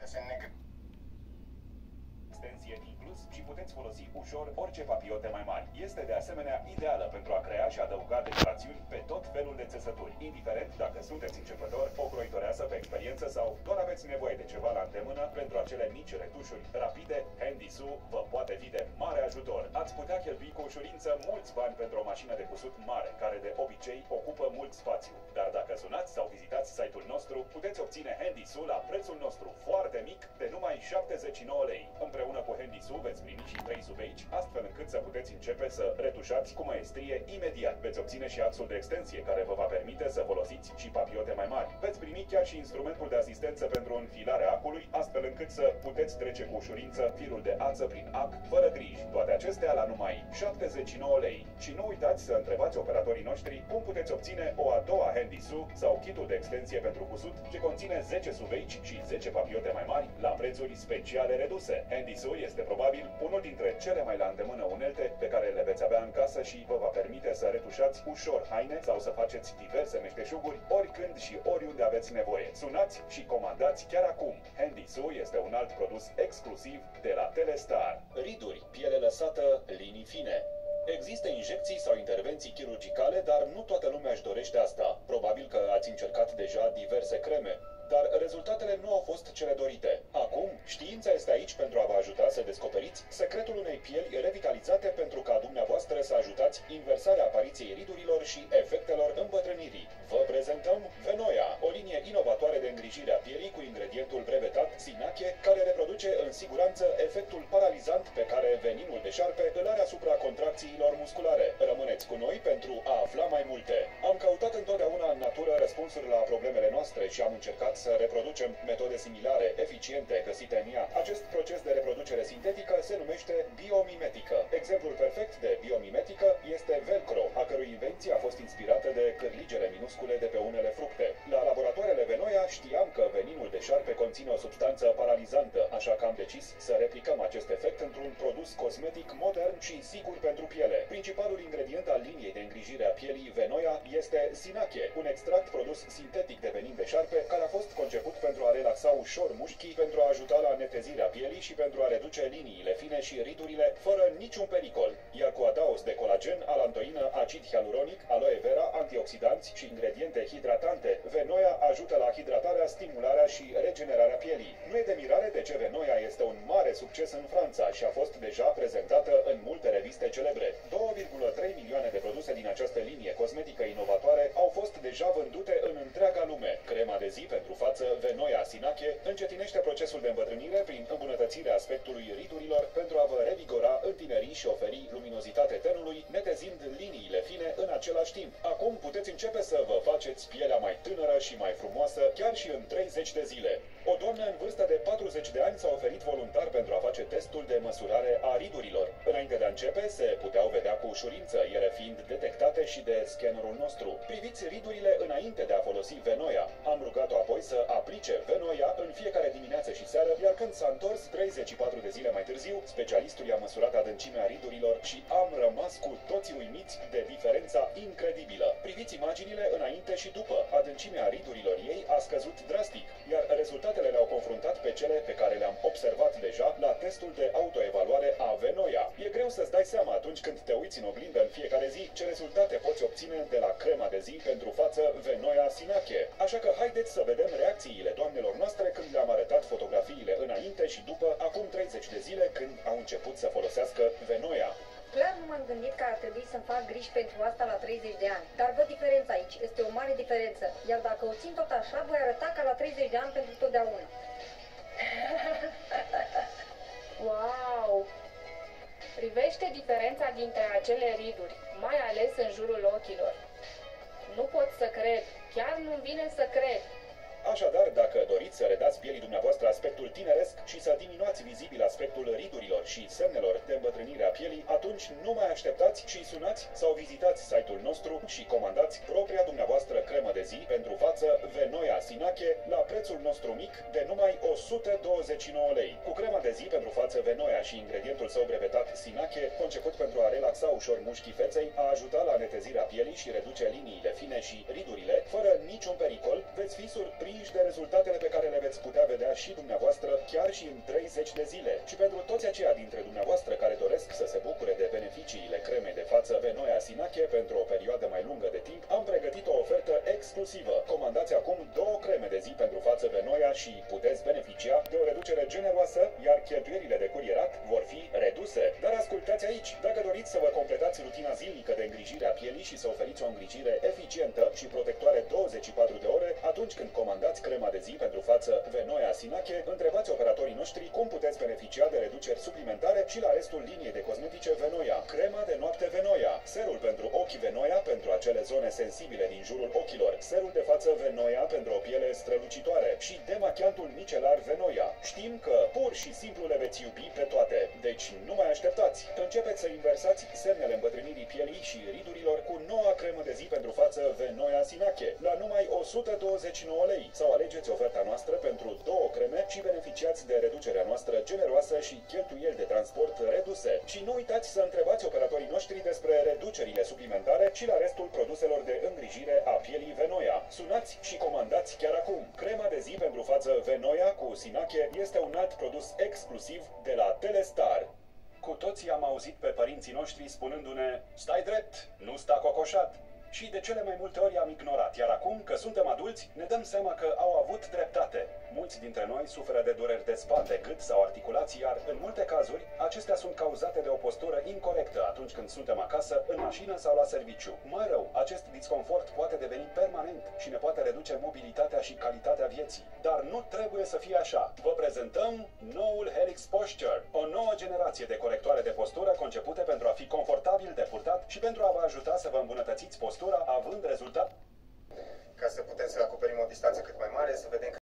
Desene extensie inclus și puteți folosi ușor orice papiote mai mari. Este de asemenea ideală pentru a crea și adăuga decorațiuni pe tot felul de țesături, indiferent dacă sunteți începător, o croitoreasă pe experiență sau doar aveți nevoie de ceva la îndemână pentru acele mici retușuri rapide. Handy Sew vă poate fi de mare ajutor. Ați putea cheltui cu ușurință mulți bani pentru o mașină de cusut mare, care de obicei ocupă mult spațiu. Dar dacă sunați sau vizitați site-ul nostru, puteți obține Handy Sew la prețul nostru foarte mic de numai 79 lei. Împreună cu Handy Sew veți primi și 3 subeici, astfel încât să puteți începe să retușați cu maestrie imediat. Veți obține și axul de extensie care vă va permite să folosiți și papiote mai mari. Veți primi chiar și instrumentul de asistență pentru înfilarea acului, astfel încât să puteți trece cu ușurință firul de ață prin ac, fără griji. Toate acestea la numai 79 lei. Și nu uitați să întrebați operatorii noștri cum puteți obține o a doua Handy Sew sau kitul de extensie pentru cusut, ce conține 10 subeici și 10 papiote mai mari la prețuri speciale reduse. Handy Sew este probabil unul dintre cele mai la îndemână unelte pe care le veți avea în casă și vă va permite să retușați ușor haine sau să faceți diverse meșteșuguri oricând și oriunde aveți nevoie. Sunați și comandați chiar acum. Handy Sew este un alt produs exclusiv de la Telestar. Riduri, piele lăsată, linii fine. Există injecții sau intervenții chirurgicale, dar nu toată lumea își dorește asta. Probabil că ați încercat deja diverse creme, dar rezultatele nu au fost cele dorite. Acum, știința este aici pentru a vă ajuta să descoperiți secretul unei pieli revitalizate pentru ca dumneavoastră să ajutați inversarea apariției ridurilor și efectelor îmbătrânirii. Vă prezentăm Venoia, o linie inovatoare de îngrijire a pielii cu ingredientul brevetat Sinache, care reproduce în siguranță efectul paralizant pe care veninul de șarpe îl are asupra contracțiilor musculare. Rămâneți cu noi pentru a afla mai multe. Am căutat întotdeauna în natură răspunsuri la problemele noastre și am încercat să reproducem metode similare, eficiente, găsite în ea. Acest proces de reproducere sintetică se numește biomimetică. Exemplul perfect de biomimetică este Velcro, a cărui invenție a fost inspirată de cârligele minuscule de pe unele fructe. La laboratoarele Venoia știam că veninul de șarpe conține o substanță paralizantă, așa că am decis să replicăm acest efect într-un produs cosmetic modern și sigur pentru piele. Principalul ingredient al liniei de îngrijire a pielii Venoia este Sinache, un extract produs sintetic de venin de șarpe care a fost conceput pentru a relaxa ușor mușchii, pentru a ajuta la netezirea pielii și pentru a reduce liniile fine și ridurile fără niciun pericol. Iar cu adaos de colagen, alantoină, acid hialuronic, aloe vera, antioxidanți și ingrediente hidratante, Venoia ajută la hidratarea, stimularea și regenerarea pielii. Nu e de mirare de ce Venoia este un mare succes în Franța și a fost deja prezentată în multe reviste celebre. 2,3 milioane de produse din această linie cosmetică inovatoare au fost deja vândute în întreaga lume. Crema de zi pentru față Venoia Sinache încetinește procesul de îmbătrânire prin îmbunătățirea aspectului ridurilor pentru a vă revigora, întineri și oferi luminozitate tenului, netezind liniile fine în același timp. Acum puteți începe să vă faceți pielea mai tânără și mai frumoasă chiar și în 30 de zile. O doamnă în vârstă de 40 de ani s-a oferit voluntar pentru a face testul de măsurare a ridurilor. Înainte de a începe, se puteau vedea cu ușurință, ele fiind detectate și de scannerul nostru. Priviți ridurile înainte de a folosi Venoia. Am rugat-o apoi să aplice Venoia în fiecare dimineață și seară, iar când s-a întors 34 de zile mai târziu, specialistul i-a măsurat adâncimea ridurilor și am rămas cu toții uimiți de diferența incredibilă. Priviți imaginile înainte și după. Adâncimea ridurilor ei a scăzut drastic, iar rezultatele le-au confruntat pe cele pe care le-am observat deja la testul de autoevaluare a Venoia. E greu să-ți dai seama atunci când te uiți în oglindă în fiecare zi ce rezultate poți obține de la crema de zi pentru față Venoia Sinache. Așa că haideți să vedem reacțiile doamnelor noastre când le-am arătat fotografiile înainte și după, acum 30 de zile, când au început să folosească Venoia. Clar nu m-am gândit că ar trebui să-mi fac griji pentru asta la 30 de ani. Dar văd diferența aici. Este o mare diferență. Iar dacă o țin tot așa, voi arăta ca la 30 de ani pentru totdeauna. Wow! Privește diferența dintre acele riduri, mai ales în jurul ochilor. Nu pot să cred. Chiar nu-mi vine să cred. Așadar, dacă doriți să redați pielii dumneavoastră aspectul tineresc și să diminuați vizibil aspectul ridurilor și semnelor de îmbătrânire a pielii, atunci nu mai așteptați și sunați sau vizitați site-ul nostru și comandați propria dumneavoastră cremă de zi pentru față Venoia Sinache la prețul nostru mic de numai 129 lei. Cu crema de zi pentru față Venoia și ingredientul său brevetat Sinache, conceput pentru a relaxa ușor mușchii feței, a ajuta la netezirea pielii și reduce liniile fine și ridurile, fără niciun pericol, veți fi surprinși convinși de rezultatele pe care le veți putea vedea și dumneavoastră chiar și în 30 de zile. Și pentru toți aceia dintre dumneavoastră care doresc să se bucure de beneficiile cremei de față Venoia Sinache pentru o perioadă mai lungă de timp, am pregătit o ofertă exclusivă. Comandați acum 2 creme de zi pentru față Venoia și puteți beneficia de o reducere generoasă, iar cheltuielile de curierat vor fi reduse. Dar ascultați aici, dacă doriți să vă completați rutina zilnică de îngrijire a pielii și să oferiți o îngrijire eficientă și protectoare 24 de ore, atunci când comandați crema de zi pentru față Venoia Sinache, întrebați operatorii noștri cum puteți beneficia de reduceri suplimentare și la restul liniei de cosmetice Venoia. Crema de noapte Venoia, serul pentru ochi Venoia pentru acele zone sensibile din jurul ochilor, serul de față Venoia pentru o piele strălucitoare și demachiantul micelar Venoia. Știm că pur și simplu le veți iubi pe toate, deci nu mai așteptați. Începeți să inversați semnele îmbătrânirii pielii și ridurilor cu noua cremă de zi pentru față Venoia Sinache la numai 129 lei sau alegeți oferta noastră pentru 2 creme și beneficiați de reducerea noastră generoasă și cheltuieli de transport reduse. Și nu uitați să întrebați operatorii noștri despre reducerile suplimentare și la restul produselor de îngrijire a pielii Venoia. Sunați și comandați chiar acum. Crema de zi pentru față Venoia cu Sinache este un alt produs exclusiv de la Telestar. Cu toții am auzit pe părinții noștri spunându-ne: stai drept, nu sta cocoșat. Și de cele mai multe ori am ignorat, iar acum că suntem adulți, ne dăm seama că au avut dreptate. Mulți dintre noi suferă de dureri de spate, gât sau articulații, iar în multe cazuri, acestea sunt cauzate de o postură incorectă atunci când suntem acasă, în mașină sau la serviciu. Mai rău, acest disconfort poate deveni permanent și ne poate reduce mobilitatea și calitatea vieții. Dar nu trebuie să fie așa. Vă prezentăm noul Helix Posture, o nouă generație de corectoare de postură concepute pentru a fi confortabil de purtat și pentru a vă ajuta să vă îmbunătățiți postura având rezultat. Ca să putem să acoperim o distanță cât mai mare, să vedem